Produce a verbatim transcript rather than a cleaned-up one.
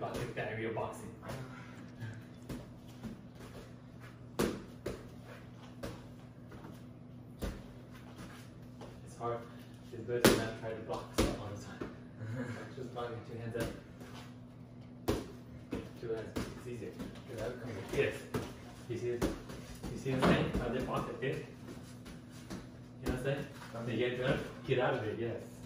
bucket that real boxing. It's hard. It's good to not try to block stuff all the time. Just block with two hands up. Two hands. It's easier. Because I would come like this. You see it? You see what I'm saying? How they block like this? You know what I'm saying? So you get, get out of it, yes.